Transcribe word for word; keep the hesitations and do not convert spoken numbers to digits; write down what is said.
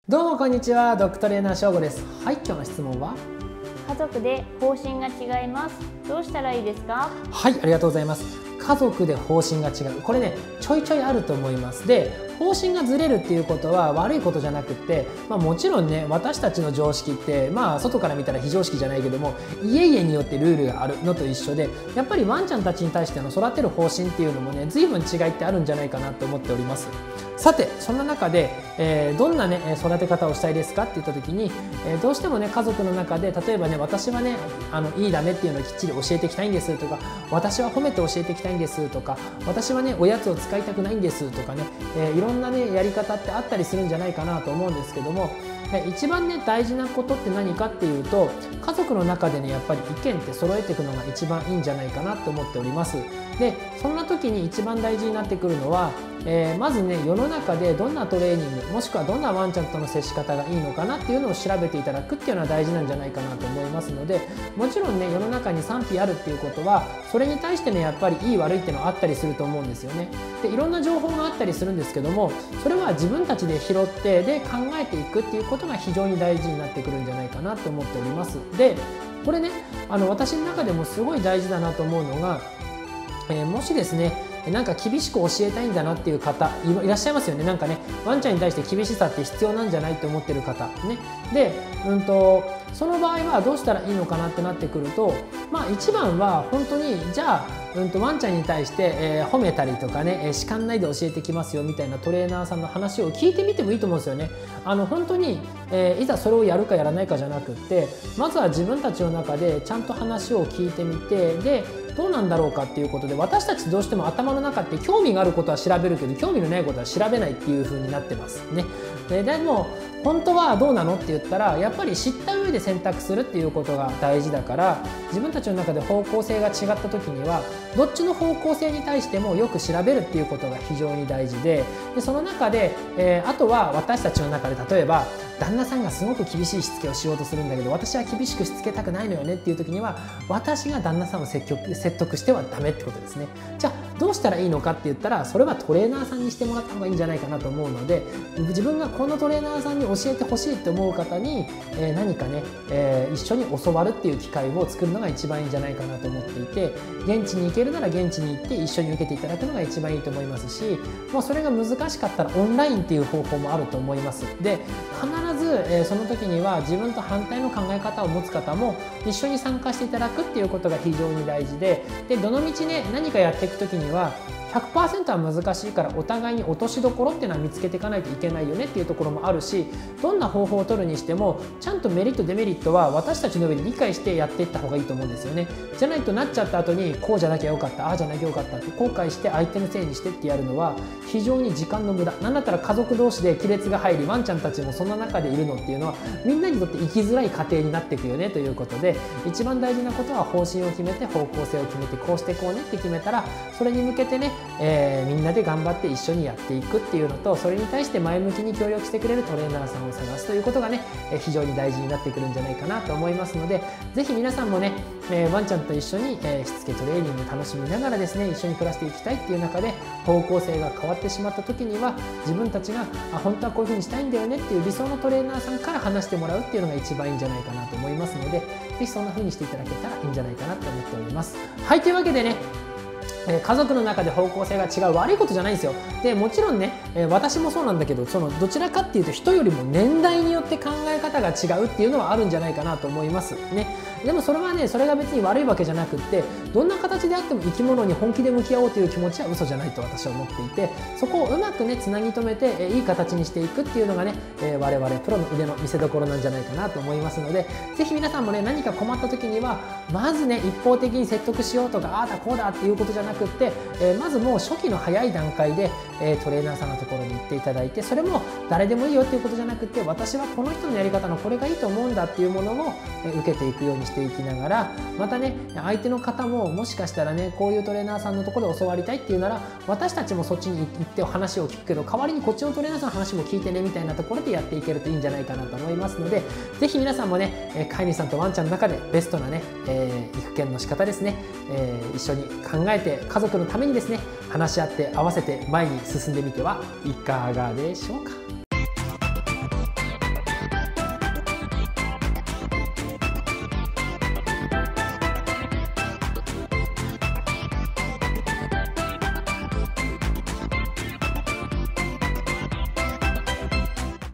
どうもこんにちは、ドッグトレーナー翔吾です。はい、今日の質問は、 家族で方針が違います。どうしたらいいですか？ はい、ありがとうございます。家族で方針が違う、これねちょいちょいあると思います。で、方針がずれるっていうことは悪いことじゃなくって、まあ、もちろんね私たちの常識ってまあ外から見たら非常識じゃないけども、家々によってルールがあるのと一緒で、やっぱりワンちゃんたちに対しての育てる方針っていうのもね随分違いってあるんじゃないかなと思っております。さてそんな中で、えー、どんなね育て方をしたいですかって言った時に、えー、どうしてもね家族の中で例えばね、私はねあのいいダメっていうのをきっちり教えていきたいんですとか、私は褒めて教えていきたいんですとか、私はねおやつを使いたくないんですとかね、えー、いろんなねやり方ってあったりするんじゃないかなと思うんですけども、一番ね大事なことって何かっていうと、家族の中でねやっぱり意見って揃えていくのが一番いいんじゃないかなと思っております。でそんな時に一番大事になってくるのは、えー、まずね世の中でどんなトレーニングもしくはどんなワンちゃんとの接し方がいいのかなっていうのを調べていただくっていうのは大事なんじゃないかなと思いますので、もちろんね世の中に賛否あるっていうことはそれに対してねやっぱりいい悪いっていうのはあったりすると思うんですよね。でいろんな情報があったりするんですけども、それは自分たちで拾ってで考えていくっていうことが非常に大事になってくるんじゃないかなと思っております。でこれねあの私の中でもすごい大事だなと思うのが、えー、もしですねなんか厳しく教えたいんだなっていう方いらっしゃいますよね。なんかねワンちゃんに対して厳しさって必要なんじゃないって思ってる方ね。で、うんとその場合はどうしたらいいのかなってなってくると、まあ一番は本当にじゃあ、うんとワンちゃんに対して、えー、褒めたりとかね、えー、叱んないで教えてきますよみたいなトレーナーさんの話を聞いてみてもいいと思うんですよね。あの本当に、えー、いざそれをやるかやらないかじゃなくって、まずは自分たちの中でちゃんと話を聞いてみて、でどうなんだろうかっていうことで、私たちどうしても頭の中って興味があることは調べるけど興味のないことは調べないっていう風になってますね。で, でも本当はどうなのって言ったら、やっぱり知った上で選択するっていうことが大事だから、自分たちの中で方向性が違った時にはどっちの方向性に対してもよく調べるっていうことが非常に大事で、でその中で、えー、あとは私たちの中で例えば旦那さんがすごく厳しいしつけをしようとするんだけど私は厳しくしつけたくないのよねっていう時には、私が旦那さんを積極説得してはダメってことですね。じゃあどうしたらいいのかって言ったら、それはトレーナーさんにしてもらった方がいいんじゃないかなと思うので、自分がこのトレーナーさんに教えてほしいと思う方に、えー、何かね、えー、一緒に教わるっていう機会を作るのが一番いいんじゃないかなと思っていて、現地に行けるなら現地に行って一緒に受けていただくのが一番いいと思いますし、もうそれが難しかったらオンラインっていう方法もあると思います。で必ず、えー、その時には自分と反対の考え方を持つ方も一緒に参加していただくっていうことが非常に大事で、でどの道ね何かやっていく時には ひゃくパーセント は難しいから、お互いに落としどころっていうのは見つけていかないといけないよねっていうところもあるし、どんな方法を取るにしてもちゃんとメリットデメリットは私たちの上で理解してやっていった方がいいと思うんですよね。じゃないとなっちゃった後にこうじゃなきゃよかった、ああじゃなきゃよかったって後悔して相手のせいにしてってやるのは非常に時間の無駄。なんだったら家族同士で亀裂が入り、ワンちゃんたちもそんな中でいるのっていうのはみんなにとって生きづらい家庭になっていくよねということで、一番大事なことは方針を決めて方向性を決めてこうしていこうねって決めたら、それに向けてね、えー、みんなで頑張って一緒にやっていくっていうのと、それに対して前向きに協力してくれるトレーナーさんを探すということがね非常に大事になってくるんじゃないかなと思いますので、ぜひ皆さんもねワンちゃんと一緒にしつけトレーニング楽しみながらですね一緒に暮らしていきたいっていう中で、方向性が変わってしまった時には自分たちがあ本当はこういうふうにしたいんだよねっていう理想のトレーナーさんから話してもらうっていうのが一番いいんじゃないかなと思いますので、ぜひそんな風にしていただけたらいいんじゃないかなと思っております。はい、というわけでね、家族の中で方向性が違う悪いことじゃないんですよ。でもちろんね私もそうなんだけど、そのどちらかっていうと人よりも年代によって考え方が違うっていうのはあるんじゃないかなと思いますね。でもそれはねそれが別に悪いわけじゃなくって、どんな形であっても生き物に本気で向き合おうという気持ちは嘘じゃないと私は思っていて、そこをうまくねつなぎ止めていい形にしていくっていうのがね我々プロの腕の見せ所なんじゃないかなと思いますので、ぜひ皆さんもね何か困った時にはまずね一方的に説得しようとかああだこうだっていうことじゃなくって、えー、まずもう初期の早い段階で、えー、トレーナーさんのところに行っていただいて、それも誰でもいいよっていうことじゃなくて、私はこの人のやり方のこれがいいと思うんだっていうものを、えー、受けていくようにしていきながら、またね相手の方ももしかしたらねこういうトレーナーさんのところで教わりたいっていうなら、私たちもそっちに行って話を聞くけど代わりにこっちのトレーナーさんの話も聞いてねみたいなところでやっていけるといいんじゃないかなと思いますので、ぜひ皆さんもね、えー、飼い主さんとワンちゃんの中でベストなね、えー、育犬の仕方ですね、えー、一緒に考えて家族のためにですね話し合って合わせて前に進んでみてはいかがでしょうか。